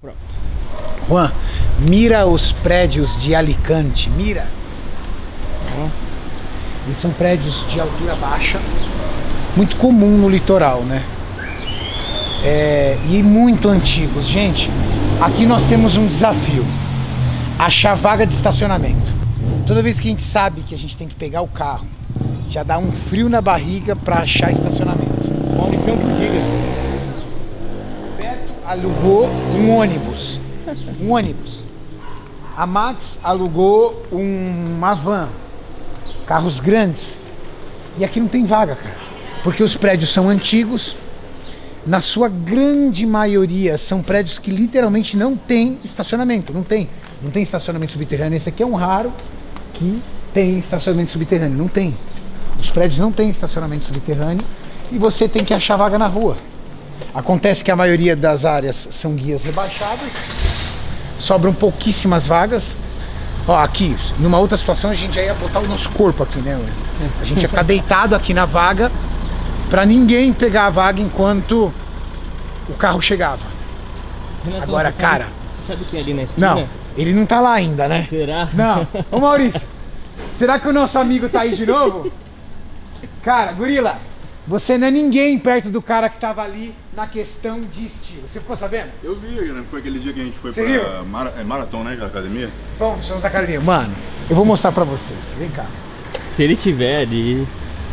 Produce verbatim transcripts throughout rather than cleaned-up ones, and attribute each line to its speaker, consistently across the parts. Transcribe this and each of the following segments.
Speaker 1: Pronto.
Speaker 2: Juan, mira os prédios de Alicante, mira. Eles são prédios de altura baixa, muito comum no litoral, né? É, e muito antigos. Gente, aqui nós temos um desafio: achar vaga de estacionamento. Toda vez que a gente sabe que a gente tem que pegar o carro, já dá um frio na barriga para achar estacionamento.
Speaker 1: Maurício que diga.
Speaker 2: Beto alugou um ônibus. Um ônibus. A Max alugou um, uma van. Carros grandes. E aqui não tem vaga, cara. Porque os prédios são antigos. Na sua grande maioria são prédios que literalmente não tem estacionamento. Não tem. Não tem estacionamento subterrâneo. Esse aqui é um raro que tem estacionamento subterrâneo. Não tem. Os prédios não têm estacionamento subterrâneo. E você tem que achar vaga na rua. Acontece que a maioria das áreas são guias rebaixadas. Sobram pouquíssimas vagas. Ó, aqui, numa outra situação a gente já ia botar o nosso corpo aqui, né? A gente ia ficar deitado aqui na vaga pra ninguém pegar a vaga enquanto o carro chegava.
Speaker 1: Renato,
Speaker 2: Agora,
Speaker 1: sabe,
Speaker 2: cara...
Speaker 1: sabe o que é ali na esquina?
Speaker 2: Não, ele não tá lá ainda, né?
Speaker 1: Será?
Speaker 2: Não. Ô Maurício, será que o nosso amigo tá aí de novo? Cara, gorila, você não é ninguém perto do cara que tava ali na questão de estilo. Você ficou sabendo?
Speaker 3: Eu vi, né? Foi aquele dia que a gente foi
Speaker 2: Você
Speaker 3: pra
Speaker 2: viu?
Speaker 3: Mara, é Marathon, né? Da academia.
Speaker 2: Vamos, somos da academia. Mano, eu vou mostrar pra vocês. Vem cá.
Speaker 1: Se ele tiver ali...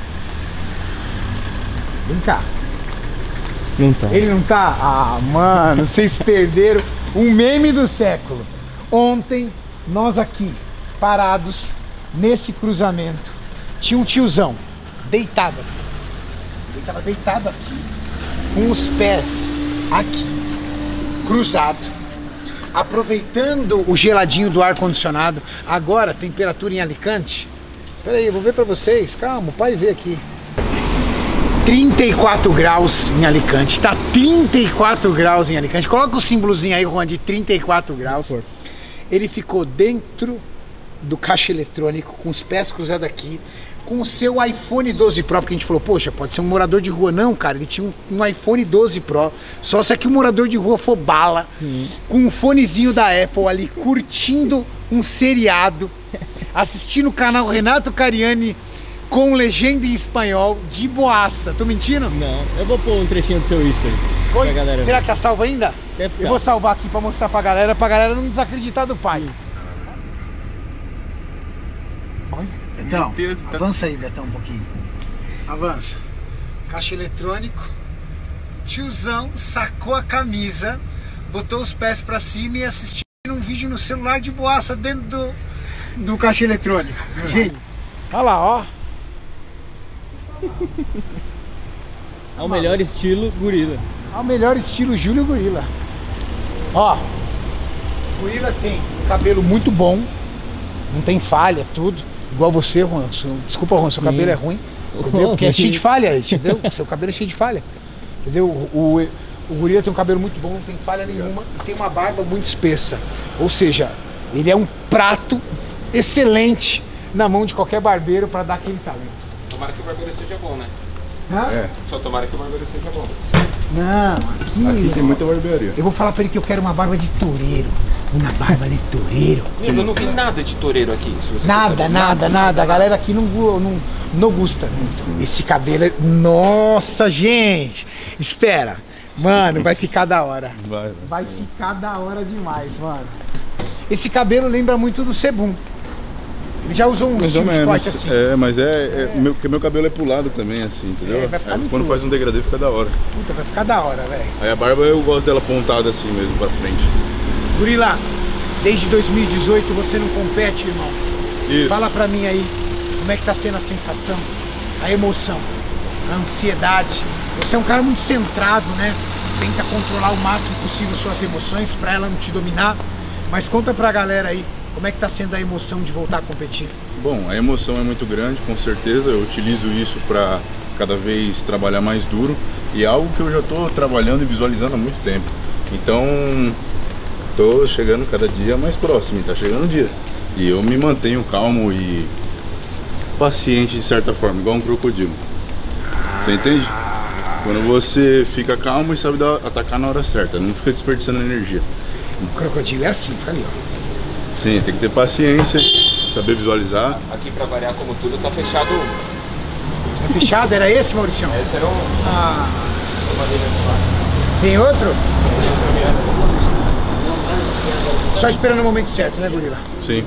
Speaker 2: Vem cá.
Speaker 1: Não tá.
Speaker 2: Ele não tá? Ah, mano, vocês perderam um meme do século. Ontem, nós aqui, parados, nesse cruzamento, tinha um tiozão, deitado aqui. Ele tava deitado aqui, com os pés aqui, cruzado, aproveitando o geladinho do ar-condicionado. Agora, temperatura em Alicante. Pera aí, eu vou ver pra vocês. Calma, o pai vê aqui. trinta e quatro graus em Alicante, tá trinta e quatro graus em Alicante. Coloca o símbolozinho aí, Juan, de trinta e quatro graus. Ele ficou dentro do caixa eletrônico, com os pés cruzados aqui, com o seu iPhone doze Pro, porque a gente falou, poxa, pode ser um morador de rua. Não, cara, ele tinha um, um iPhone doze Pro, só se aqui o morador de rua for bala, Sim. com um fonezinho da Apple ali, curtindo um seriado, assistindo o canal Renato Cariani, com legenda em espanhol, de boaça. Tô mentindo?
Speaker 1: Não, eu vou pôr um trechinho do seu history pra galera.
Speaker 2: Será que tá salvo ainda?
Speaker 1: Deve
Speaker 2: eu vou salvar aqui pra mostrar pra galera, pra galera não desacreditar do pai. Olha, Betão, Deus, avança aí, Betão, um pouquinho. Avança. Caixa eletrônico. Tiozão sacou a camisa, botou os pés pra cima e assistiu um vídeo no celular de boaça dentro do, do caixa eletrônico. Gente, olha lá, ó.
Speaker 1: Ao melhor estilo gorila.
Speaker 2: Ao melhor estilo Júlio Gorila. Ó, o Gorila tem um cabelo muito bom, não tem falha, tudo. Igual você, Juan. Desculpa, Juan, seu Sim. cabelo é ruim. Entendeu? Porque é cheio de falha, entendeu? Seu cabelo é cheio de falha. Entendeu? O, o, o Gorila tem um cabelo muito bom, não tem falha nenhuma e tem uma barba muito espessa. Ou seja, ele é um prato excelente na mão de qualquer barbeiro para dar aquele talento.
Speaker 4: Tomara que o barbeiro seja bom, né?
Speaker 2: Hã?
Speaker 4: É. Só tomara que o barbeiro seja bom.
Speaker 2: Não, aqui...
Speaker 3: Aqui tem muita barbearia.
Speaker 2: Eu vou falar pra ele que eu quero uma barba de toureiro. Uma barba de toureiro.
Speaker 4: Meu, eu não vi nada de toureiro aqui. Se você
Speaker 2: nada, nada, nada, nada. A galera aqui não, não, não gusta muito. Esse cabelo é... Nossa, gente! Espera. Mano, vai ficar da hora.
Speaker 3: Vai,
Speaker 2: vai. vai ficar da hora demais, mano. Esse cabelo lembra muito do Sebum. Ele já usou um
Speaker 3: mais
Speaker 2: estilo de corte assim.
Speaker 3: É, mas é, é, é. Meu, porque meu cabelo é pulado também, assim, entendeu?
Speaker 2: É, vai ficar
Speaker 3: Aí,
Speaker 2: muito
Speaker 3: quando faz um degradê fica da hora.
Speaker 2: Puta, vai ficar da hora, velho.
Speaker 3: Aí a barba eu gosto dela pontada assim mesmo, pra frente.
Speaker 2: Gorila, desde dois mil e dezoito você não compete, irmão.
Speaker 3: Isso.
Speaker 2: Fala pra mim aí, como é que tá sendo a sensação, a emoção, a ansiedade. Você é um cara muito centrado, né? Tenta controlar o máximo possível suas emoções pra ela não te dominar. Mas conta pra galera aí, como é que tá sendo a emoção de voltar a competir?
Speaker 3: Bom, a emoção é muito grande, com certeza. Eu utilizo isso para cada vez trabalhar mais duro. E é algo que eu já estou trabalhando e visualizando há muito tempo. Então, estou chegando cada dia mais próximo, está chegando o dia. E eu me mantenho calmo e paciente de certa forma, igual um crocodilo. Você entende? Quando você fica calmo e sabe dar, atacar na hora certa, não fica desperdiçando energia.
Speaker 2: O crocodilo é assim, fica ali, ó.
Speaker 3: Sim, tem que ter paciência, saber visualizar.
Speaker 4: Aqui pra variar, como tudo, tá fechado.
Speaker 2: É fechado? Era esse, Mauricião?
Speaker 4: Esse era um...
Speaker 2: Ah. Tem outro? Só esperando o momento certo, né, gorila?
Speaker 3: Sim.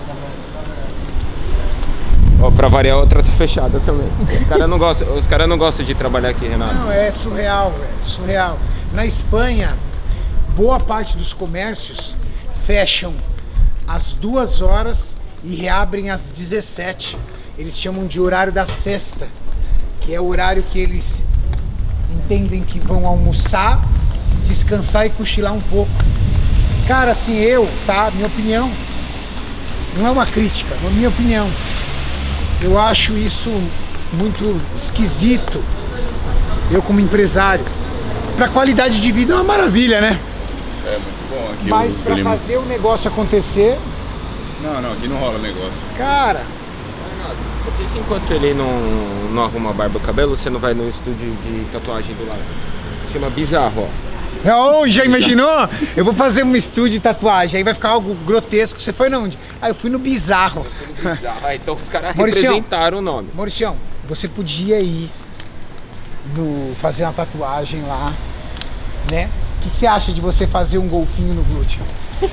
Speaker 4: Ó, pra variar, a outra tá fechada também. Os caras não gostam, os cara não gostam de trabalhar aqui, Renato.
Speaker 2: Não, é surreal, velho, surreal. Na Espanha, boa parte dos comércios fecham às duas horas e reabrem às dezessete. Eles chamam de horário da sexta, que é o horário que eles entendem que vão almoçar, descansar e cochilar um pouco. Cara, assim, eu, tá? Minha opinião, não é uma crítica, é minha opinião. Eu acho isso muito esquisito, eu como empresário. Pra qualidade de vida é uma maravilha, né?
Speaker 3: É muito bom aqui.
Speaker 2: Mas
Speaker 3: o
Speaker 2: pra
Speaker 3: clima.
Speaker 2: fazer o negócio acontecer,
Speaker 3: Não, não, aqui não rola negócio.
Speaker 2: cara...
Speaker 4: Por que que enquanto ele não, não arruma a barba e o cabelo, você não vai no estúdio de tatuagem do lado? Chama Bizarro, ó.
Speaker 2: Oh, já imaginou? Eu vou fazer um estúdio de tatuagem, aí vai ficar algo grotesco. Você foi na onde? Ah, eu fui no Bizarro.
Speaker 4: Ah, então os caras
Speaker 2: Mauricião.
Speaker 4: representaram o nome.
Speaker 2: Mauricião, você podia ir no, fazer uma tatuagem lá, né? O que, que você acha de você fazer um golfinho no glúteo?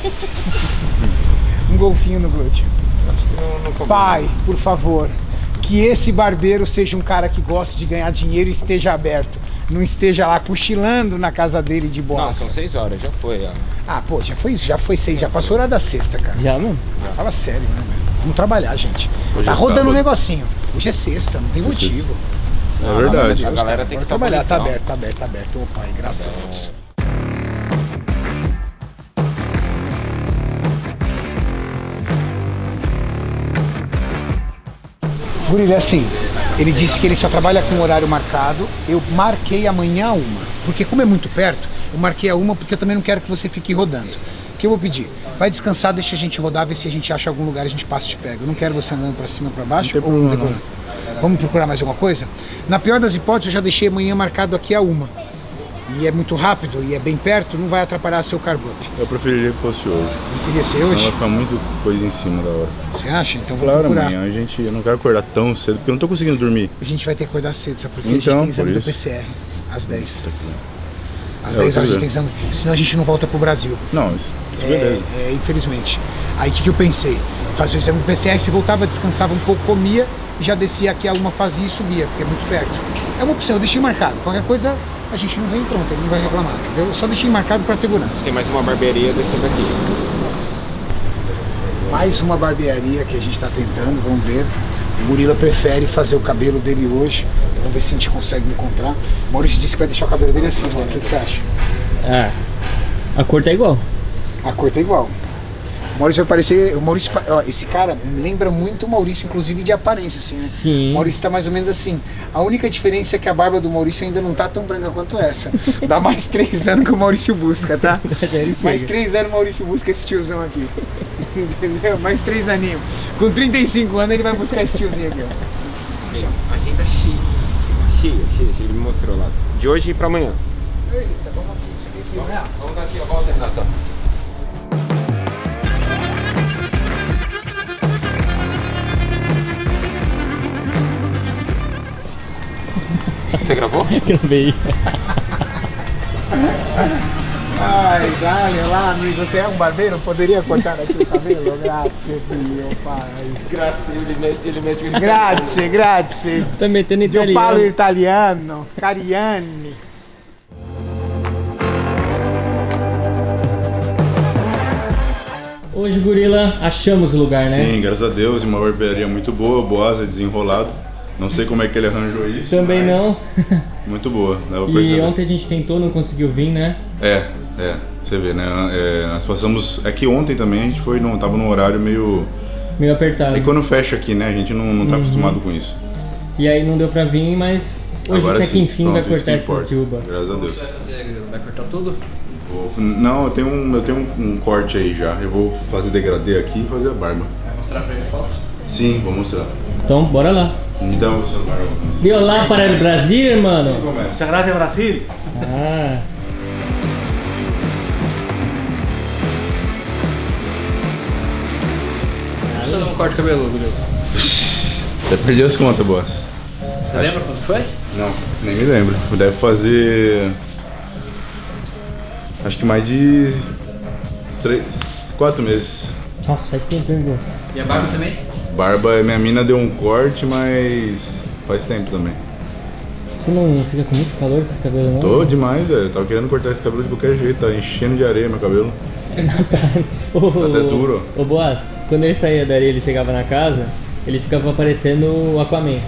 Speaker 2: Um golfinho no glúteo.
Speaker 4: Não, não combina.
Speaker 2: Pai, por favor, que esse barbeiro seja um cara que gosta de ganhar dinheiro e esteja aberto. Não esteja lá cochilando na casa dele de
Speaker 4: Não,
Speaker 2: boassa.
Speaker 4: são seis horas, já foi, ó.
Speaker 2: Ah, pô, já foi, já foi seis, já passou a hora da sexta, cara.
Speaker 1: Já, mano?
Speaker 2: Ah, fala sério, né, velho? Vamos trabalhar, gente.
Speaker 3: Hoje
Speaker 2: Tá
Speaker 3: é
Speaker 2: rodando
Speaker 3: sábado.
Speaker 2: um negocinho. Hoje é sexta, não tem motivo.
Speaker 3: É verdade.
Speaker 4: A galera tem
Speaker 2: Bora
Speaker 4: que
Speaker 2: trabalhar, tá
Speaker 4: bonitão.
Speaker 2: aberto, tá aberto, tá aberto. Ô pai, graças a Deus. Guri, é assim, ele disse que ele só trabalha com horário marcado. Eu marquei amanhã a uma, porque como é muito perto, eu marquei a uma porque eu também não quero que você fique rodando. O que eu vou pedir? Vai descansar, deixa a gente rodar, ver se a gente acha algum lugar, a gente passa e te pega. Eu não quero você andando pra cima, pra baixo.
Speaker 3: Não tem
Speaker 2: ou não tem
Speaker 3: problema,
Speaker 2: problema. Vamos procurar mais alguma coisa? Na pior das hipóteses, eu já deixei amanhã marcado aqui a uma. E é muito rápido e é bem perto, não vai atrapalhar seu cargo up.
Speaker 3: Eu preferiria que fosse hoje.
Speaker 2: Preferia ser
Speaker 3: Senão vai
Speaker 2: hoje?
Speaker 3: ficar muito coisa em cima da hora.
Speaker 2: Você acha? Então vou
Speaker 3: Claro,
Speaker 2: procurar.
Speaker 3: amanhã a gente, eu não quero acordar tão cedo, porque eu não tô conseguindo dormir.
Speaker 2: A gente vai ter que acordar cedo, sabe? Porque a
Speaker 3: Então,
Speaker 2: gente tem exame
Speaker 3: por
Speaker 2: do
Speaker 3: isso.
Speaker 2: P C R às dez. Às
Speaker 3: É,
Speaker 2: dez
Speaker 3: eu
Speaker 2: horas a
Speaker 3: tô
Speaker 2: gente tem exame, senão a gente não volta pro Brasil.
Speaker 3: Não, isso
Speaker 2: É,
Speaker 3: beleza.
Speaker 2: é, infelizmente. Aí o que, que eu pensei? Fazer o exame do P C R, você voltava, descansava um pouco, comia e já descia aqui a uma, fazia e subia, porque é muito perto. É uma opção, eu deixei marcado. Qualquer coisa a gente não vem pronto, ele não vai reclamar, entendeu? Eu só deixei marcado para segurança.
Speaker 4: Tem mais uma barbearia descendo aqui.
Speaker 2: Mais uma barbearia que a gente está tentando, vamos ver. O Gorila prefere fazer o cabelo dele hoje. Vamos ver se a gente consegue encontrar. O Maurício disse que vai deixar o cabelo dele assim, né? O que, que você acha?
Speaker 1: Ah, a cor tá igual.
Speaker 2: A cor tá igual. O Maurício vai parecer. O Maurício, ó, esse cara me lembra muito o Maurício, inclusive de aparência, assim, né?
Speaker 1: Sim.
Speaker 2: O Maurício tá mais ou menos assim. A única diferença é que a barba do Maurício ainda não tá tão branca quanto essa. Dá mais três anos que o Maurício busca, tá? Mais três anos o Maurício busca esse tiozão aqui. Entendeu? Mais três aninhos. Com trinta e cinco anos ele vai buscar esse tiozinho aqui, ó.
Speaker 4: Agenda cheia, cheia, cheia, cheia. Ele me mostrou lá. De hoje pra amanhã.
Speaker 2: Eita, vamos aqui, isso aqui, aqui, né?
Speaker 4: Vamos dar aqui a volta, Renato. Você gravou?
Speaker 1: Gravei.
Speaker 2: Ai, dale, olá amigo, você é um barbeiro? Poderia cortar aqui o cabelo? Grazie, mio pai.
Speaker 4: Grazie, ele mete, ele mete o
Speaker 2: Grazie, grazie.
Speaker 1: Tá metendo
Speaker 2: Io parlo
Speaker 1: italiano.
Speaker 2: italiano, Cariani.
Speaker 1: Hoje, Gorila, achamos o lugar, né?
Speaker 3: Sim, graças a Deus, uma barbearia muito boa, o Boaz é desenrolado. Não sei como é que ele arranjou isso.
Speaker 1: Também
Speaker 3: mas
Speaker 1: não.
Speaker 3: Muito boa, dá pra
Speaker 1: E
Speaker 3: perceber.
Speaker 1: ontem a gente tentou, não conseguiu vir, né?
Speaker 3: É, é, você vê, né? É, nós passamos. É que ontem também a gente foi, não, tava num horário meio.
Speaker 1: Meio apertado.
Speaker 3: E quando fecha aqui, né? A gente não, não tá
Speaker 1: Uhum.
Speaker 3: acostumado com isso.
Speaker 1: E aí não deu pra vir, mas hoje
Speaker 3: Agora
Speaker 1: até
Speaker 3: sim,
Speaker 1: que enfim
Speaker 3: pronto,
Speaker 1: vai
Speaker 3: isso
Speaker 1: cortar
Speaker 3: que
Speaker 1: essa
Speaker 3: importa.
Speaker 1: juba.
Speaker 3: Graças a Deus.
Speaker 5: Vai cortar tudo?
Speaker 3: Vou- não, eu tenho, um, eu tenho um, um corte aí já. Eu vou fazer degradê aqui e fazer a barba.
Speaker 5: Vai mostrar pra ele foto?
Speaker 3: Sim, vou mostrar.
Speaker 1: Então, bora lá.
Speaker 3: Me dá o celular.
Speaker 1: Violá para o Brasil, mano.
Speaker 3: Começa.
Speaker 5: Muchas gracias, Brasil.
Speaker 1: Ah.
Speaker 5: eu não corto cabelo, Rodrigo?
Speaker 3: Até perdi as contas, boss.
Speaker 5: Você Acho... lembra quando foi?
Speaker 3: Não, nem me lembro. Deve fazer... Acho que mais de... Três... Quatro meses.
Speaker 1: Nossa, faz tempo, hein, Gu?
Speaker 5: E a barba também?
Speaker 3: Barba, minha mina deu um corte, mas faz tempo também.
Speaker 1: Você não fica com muito calor com esse cabelo, não?
Speaker 3: Tô demais, velho. Eu tava querendo cortar esse cabelo de qualquer jeito, tá enchendo de areia meu cabelo.
Speaker 1: Ô,
Speaker 3: Tá até duro.
Speaker 1: Ô, Boaz, quando ele saía da areia, ele chegava na casa, ele ficava parecendo o Aquaman.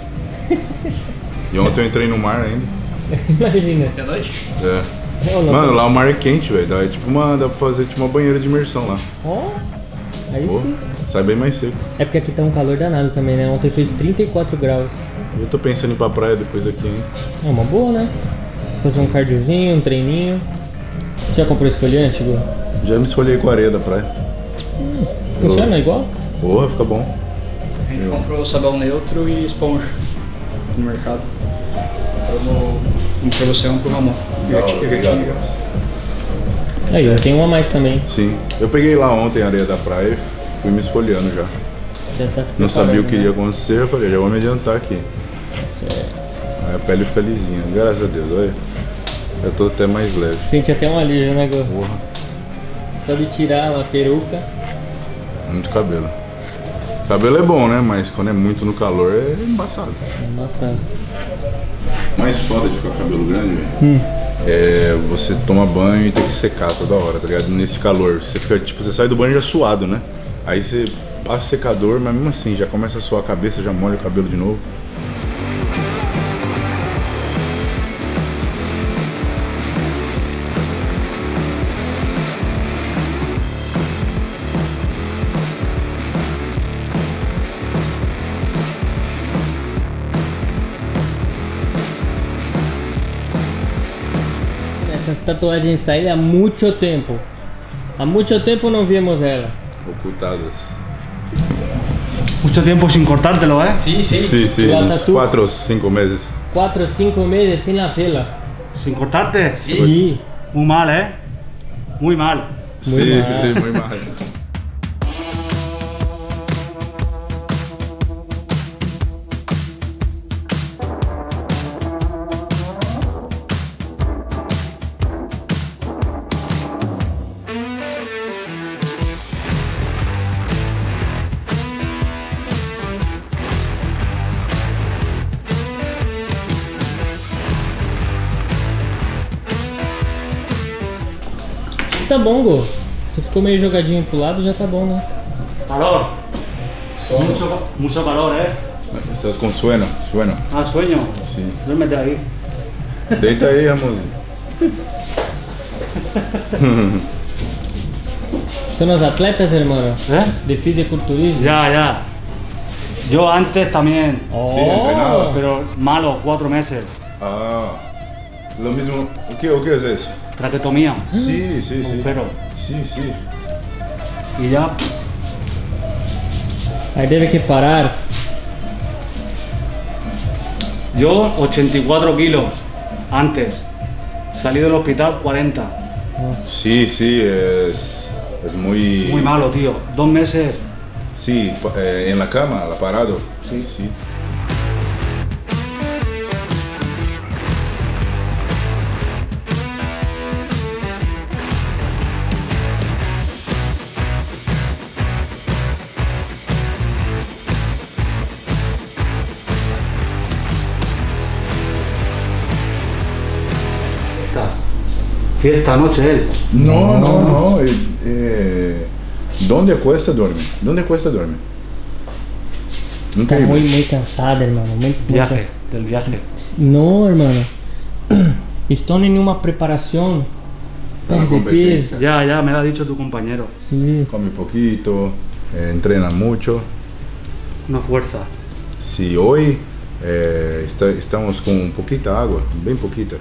Speaker 3: E ontem eu entrei no mar ainda.
Speaker 1: Imagina.
Speaker 5: Até noite?
Speaker 3: É.
Speaker 1: Oh, não,
Speaker 3: Mano, lá o mar é quente, velho. Dá, é tipo uma, dá pra fazer tipo uma banheira de imersão lá.
Speaker 1: Ó, aí
Speaker 3: Pô,
Speaker 1: sim.
Speaker 3: sai bem mais seco.
Speaker 1: É porque aqui tá um calor danado também, né? Ontem fez trinta e quatro graus.
Speaker 3: Eu tô pensando em ir pra praia depois daqui, hein?
Speaker 1: É uma boa, né? Fazer um cardiozinho, um treininho. Você já comprou esfoliante, Gu?
Speaker 3: Já me esfolhei com a areia da praia.
Speaker 1: Hum, funciona igual?
Speaker 3: Porra, fica bom.
Speaker 5: A gente comprou sabão neutro e esponja no mercado. Um, um pra você e um pro Ramon. Eu já tinha- eu já tinha.
Speaker 1: Aí, eu tenho uma a mais também.
Speaker 3: Sim. Eu peguei lá ontem a areia da praia e fui me esfoliando já.
Speaker 1: Já tá se
Speaker 3: Não sabia o que
Speaker 1: preparando,
Speaker 3: ia
Speaker 1: né?
Speaker 3: acontecer, eu falei, já vou me adiantar aqui. Aí a pele fica lisinha, graças a Deus, olha. Eu tô até mais leve.
Speaker 1: Sente até um alívio, né, Gu?
Speaker 3: Porra,
Speaker 1: Só de tirar a peruca.
Speaker 3: muito cabelo. Cabelo é bom, né? Mas quando é muito no calor é embaçado.
Speaker 1: É embaçado.
Speaker 3: O mais foda de ficar com cabelo grande, velho,
Speaker 1: Hum.
Speaker 3: é você toma banho e tem que secar toda hora, tá ligado? Nesse calor. Você fica, tipo, você sai do banho já suado, né? Aí você passa o secador, mas mesmo assim, já começa a suar a cabeça, já molha o cabelo de novo.
Speaker 1: Essas tatuagens está aí há muito tempo. Há muito tempo não víamos ela.
Speaker 3: Ocultadas.
Speaker 6: Mucho tiempo sin cortártelo, ¿eh?
Speaker 5: Sim, sim.
Speaker 3: Sim, sim,
Speaker 1: La
Speaker 3: uns
Speaker 1: tatu.
Speaker 3: quatro ou cinco meses.
Speaker 1: Quatro, cinco meses sem la vela.
Speaker 6: Sin cortarte.
Speaker 1: Sim.
Speaker 6: Muy mal, ¿eh? Muy mal.
Speaker 1: Muy
Speaker 3: Sim,
Speaker 1: mal.
Speaker 3: sim, muito mal.
Speaker 1: Tá bom, Gu. Você ficou meio jogadinho pro lado, já tá bom, né?
Speaker 6: Calor. Mucho, mucho calor, ¿eh?
Speaker 3: Estás com sueño? Sueño.
Speaker 6: Ah, sueño.
Speaker 3: Sim.
Speaker 6: Duérmete ahí.
Speaker 3: Deita aí, Ramonzinho.
Speaker 1: Son los atletas, hermano.
Speaker 6: ¿Eh?
Speaker 1: De fisiculturismo.
Speaker 6: Ya, ya. Yo antes también,
Speaker 1: Oh.
Speaker 3: Sí, entrenaba.
Speaker 6: pero malo, cuatro meses.
Speaker 3: Ah, lo mismo. O que, o que é isso?
Speaker 6: Traquetomía.
Speaker 3: Sim, sim, sim.
Speaker 6: Pero.
Speaker 3: Sim, sim.
Speaker 6: Y ya.
Speaker 1: Ahí debe que parar.
Speaker 6: Yo ochenta y cuatro kilos antes. Salí del hospital cuarenta.
Speaker 3: Sí, sí, es, es muy...
Speaker 6: Muy malo, tío. Dos meses.
Speaker 3: Sí, pa- eh, en la cama, la parado.
Speaker 6: Sí.
Speaker 3: sí.
Speaker 6: Fiesta. Fiesta anoche él.
Speaker 3: No, no, no. eh, eh, ¿Dónde acuesta duerme? ¿Dónde acuesta duerme?
Speaker 1: Está
Speaker 3: Increíble.
Speaker 1: muy, muy cansada, hermano. Muy, muy
Speaker 6: Viaje,
Speaker 1: cansada.
Speaker 6: del viaje.
Speaker 1: No, hermano. Están en una preparación.
Speaker 3: Una
Speaker 1: de
Speaker 3: competencia.
Speaker 1: peso.
Speaker 6: Ya, ya, me lo ha dicho tu compañero.
Speaker 1: Sí.
Speaker 3: Come poquito, eh, entrena mucho.
Speaker 6: Una fuerza.
Speaker 3: Si hoy eh, está- estamos con poquita agua, bien poquita.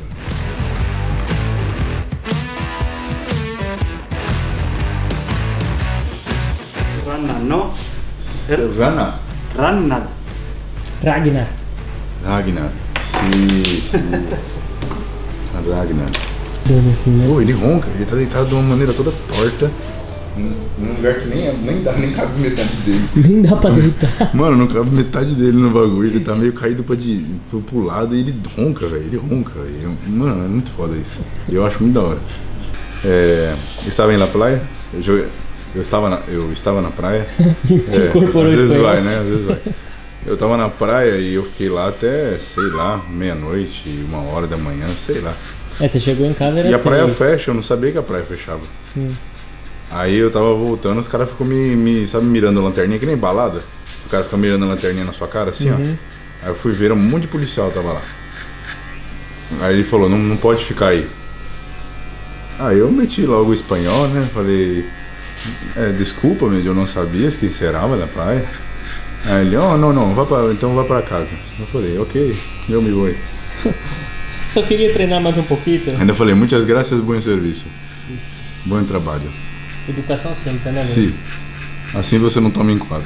Speaker 6: Ragnar, ¿no?
Speaker 3: Serrana.
Speaker 6: Ragnar.
Speaker 1: Ragnar.
Speaker 3: Ragnar. Sim, sim. A Ragnar.
Speaker 1: Deve assim, né?
Speaker 3: Pô, ele ronca, ele tá deitado de uma maneira toda torta. Num, num lugar que nem, nem dá, nem cabe metade dele.
Speaker 1: Nem dá pra deitar.
Speaker 3: Mano, não cabe metade dele no bagulho. Ele tá meio caído pra de, pro, pro lado e ele ronca, velho. Ele ronca, velho. Mano, é muito foda isso. Eu acho muito da hora. É, estava em La Playa. Eu, joguei, eu, estava, na, eu estava na praia. É, às vezes vai, né? Às vezes vai. Eu tava na praia e eu fiquei lá até, sei lá, meia-noite, uma hora da manhã, sei lá.
Speaker 1: É, você chegou em casa e era
Speaker 3: E a praia
Speaker 1: três.
Speaker 3: fecha, eu não sabia que a praia fechava.
Speaker 1: Hum.
Speaker 3: Aí eu tava voltando, os caras ficam me, me, sabe, mirando a lanterninha, que nem balada. O cara fica mirando a lanterninha na sua cara, assim,
Speaker 1: Uhum.
Speaker 3: ó. Aí eu fui ver, um monte de policial tava lá. Aí ele falou, não, não pode ficar aí. Aí eu meti logo o espanhol, né, falei... É, desculpa, meu, eu não sabia que encerrava na praia. Aí ele, oh, não, não, vá pra, então vá pra casa. Eu falei, ok, eu me vou.
Speaker 1: Só queria treinar mais um pouquinho.
Speaker 3: Ainda falei, muitas graças, bom serviço. Bom trabalho.
Speaker 1: Educação sempre, né, velho?
Speaker 3: Sim. Assim você não toma em quadro.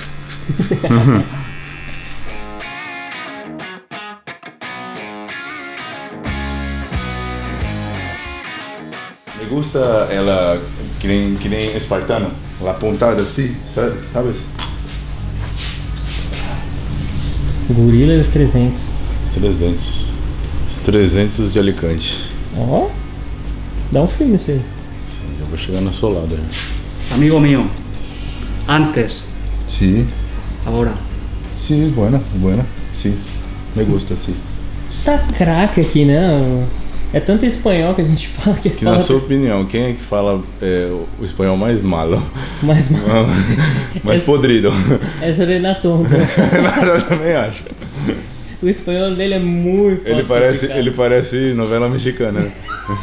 Speaker 3: Me gusta ela que nem, que nem espartano, ela apontada assim, sabe? Sabe?
Speaker 1: Gorila dos trezentos.
Speaker 3: Os trezentos. Os trezentos de Alicante.
Speaker 1: Ó. Dá um frio nisso aí.
Speaker 3: Sim, já vou chegar na solada.
Speaker 6: Amigo mío, antes,
Speaker 3: Sim.
Speaker 6: ahora.
Speaker 3: Sim, buena, buena. Sim. Me gusta, sim.
Speaker 1: Tá craque aqui, né? É tanto espanhol que a gente fala que
Speaker 3: Que
Speaker 1: fala
Speaker 3: na sua opinião, quem é que fala é, o espanhol mais malo?
Speaker 1: mais
Speaker 3: mais podrido?
Speaker 1: Essa é na tonta.
Speaker 3: Eu também acho.
Speaker 1: O espanhol dele é muito
Speaker 3: Ele parece,
Speaker 1: falsificado.
Speaker 3: ele parece novela mexicana, né?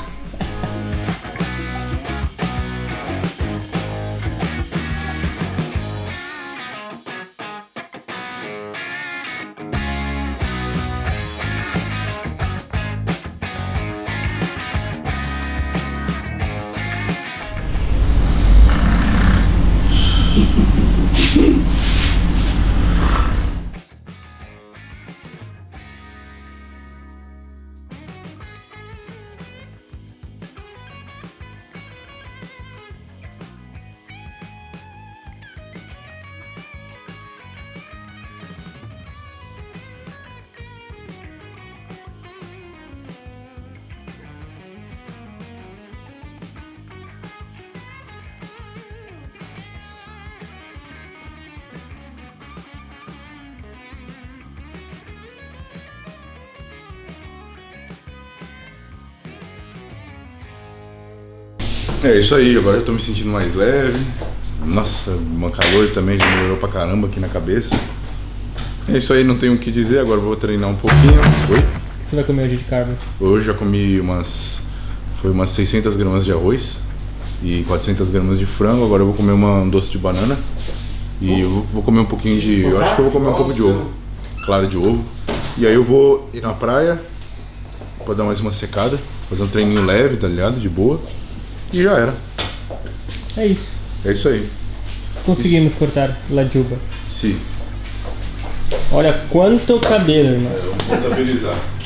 Speaker 3: É isso aí, agora eu tô me sentindo mais leve. Nossa, uma calor também já melhorou pra caramba aqui na cabeça. É isso aí, não tenho o que dizer, agora eu vou treinar um pouquinho. Oi?
Speaker 1: Você vai comer hoje de carbo?
Speaker 3: Hoje já comi umas... Foi umas seiscentas gramas de arroz e quatrocentas gramas de frango. Agora eu vou comer uma, um doce de banana. E eu vou, vou comer um pouquinho de... Eu acho que eu vou comer um pouco de ovo. Clara de ovo. E aí eu vou ir na praia pra dar mais uma secada. Fazer um treininho leve, tá ligado? De boa. E já era.
Speaker 1: É isso.
Speaker 3: É isso aí.
Speaker 1: Conseguimos cortar La Juba.
Speaker 3: Sim.
Speaker 1: Olha quanto cabelo, irmão.
Speaker 3: É, vamos contabilizar.